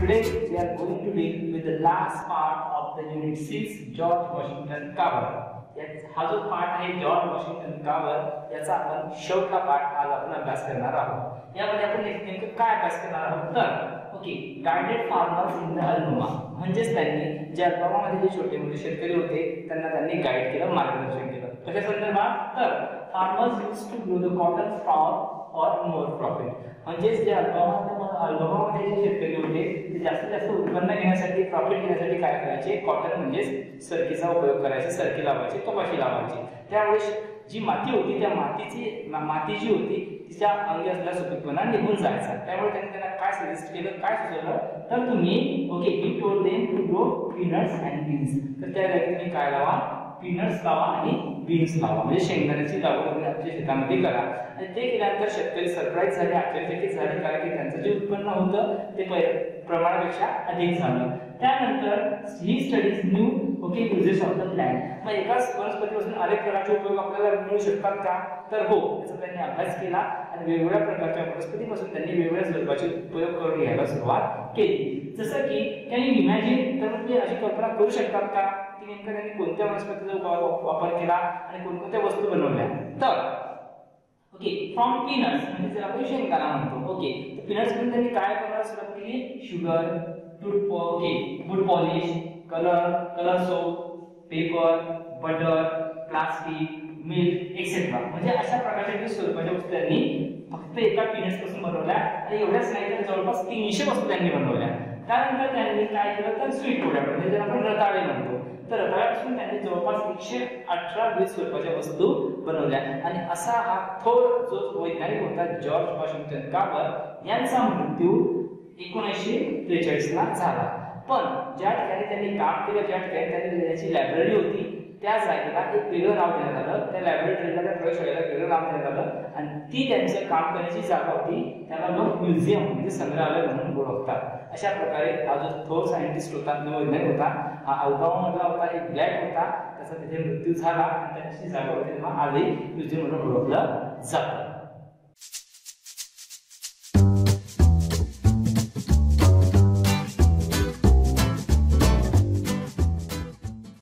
Today we are going to deal with the last part of the Unit 6 George Washington Carver. हा जो part आहे George Washington Carver याचा आपण शेवटचा part आज आपण अभ्यास करणार आहोत. यामध्ये आपण नेमकं काय अभ्यास करणार आहोत तर okay guided farmers in the Alabama म्हणजे त्यांनी जे अल्बमामध्ये जे छोटे मोठे शेतकरी होते त्यांनी गाईड केलं, मार्गदर्शन केलं. कशा संदर्भात तर farmers use to grow the cotton for और मोर प्रॉफिट म्हणजे जे अल्बमामध्ये जे शेतकरी होते ते जास्तीत जास्त उत्पन्न घेण्यासाठी प्रॉफिट घेण्यासाठी काय करायचे, कॉटन म्हणजे सरकीचा उपयोग करायचे, सरकी लावायचे, कपाशी लावायची. त्यामुळे जी माती होती त्या माती जी होती तिच्या अंगी असलेला सुपीकपणा निघून जायचा. त्यामुळे त्यांना काय सजेस्ट केलं, काय सुचवलं तर तुम्ही okay he told them to grow peanuts and beans. तर त्या जागी तुम्ही काय लावा, पीनट्स लावा आणि बीन्स लावा म्हणजे शेंगदाण्याची लागवड तुम्ही आपल्या शेतामध्ये करा. आणि ते केल्यानंतर शेतकरी सरप्राईज झाले, आश्चर्यचकित झाले कारण की त्यांचं जे उत्पन्न होतं ते प्रमाणापेक्षा अधिक झालं. त्यानंतर he studies new okay uses of the plant. मग एकाच वनस्पतीपासून अनेक प्रकारचे उपयोग आपल्याला मिळू शकतात का तर हो, याचा त्यांनी अभ्यास केला आणि वेगवेगळ्या प्रकारच्या वनस्पतीपासून त्यांनी वेगवेगळ्या स्वरूपाचे उपयोग करून घ्यायला सुरुवात केली. जसं की कॅन यू इमॅजिन तर तुम्ही अशी कल्पना करू शकतात का की नेमकं त्यांनी कोणत्या वनस्पतीचा वापर केला आणि कोणकोणत्या वस्तू बनवल्या तर ओके फ्रॉम पीनट्स म्हणजे जर आपण शेंगदाणा म्हणतो ओके तर पीनट्स मध्ये त्यांनी काय बनवायला सुरुवात केली, sugar, wood polish, color soap, paper, butter, plastic, milk etcetera म्हणजे अशा प्रकारच्या विविध स्वरूपाच्या वस्तू त्यांनी फक्त एका पीनट्स पासून बनवल्या आणि एवढ्याच नाही तर जवळपास 300 वस्तू त्यांनी बनवल्या. त्यानंतर त्यांनी काय केलं तर स्वीट प्रोडक्ट म्हणजे ज्याला आपण रताळे म्हणतो तर रताळ्यापासून त्यांनी जवळपास 118 विविध स्वरूपाच्या वस्तू बनवल्या. आणि असा हा थोर जो वैज्ञानिक होता जॉर्ज वॉशिंग्टन कार्वर यांचा मृत्यू 1943 ला झाला. पण ज्या ठिकाणी त्यांनी काम केलं, ज्या ठिकाणी त्यांनी त्याची लायब्ररी होती त्या जागेला एक वेगळं नाव देण्यात आलं, त्या लायब्ररीला त्या प्रयोगशाळेला वेगळं नाव देण्यात आलं आणि ती त्यांचं काम करण्याची जागा होती त्याला लोक म्युझियम म्हणजे संग्रहालय म्हणून ओळखतात. अशा प्रकारे हा जो थोर सायंटिस्ट होता, वैज्ञानिक होता, हा अल्बामामधला होता, एक ब्लॅक होता, त्याचा तिथे मृत्यू झाला आणि त्याची जागा होती तेव्हा आजही म्युझियम म्हणून ओळखलं जातं.